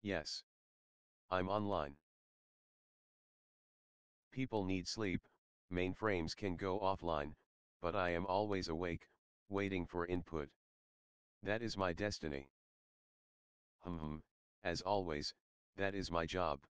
Yes. I'm online. People need sleep, mainframes can go offline, but I am always awake, waiting for input. That is my destiny. As always, that is my job.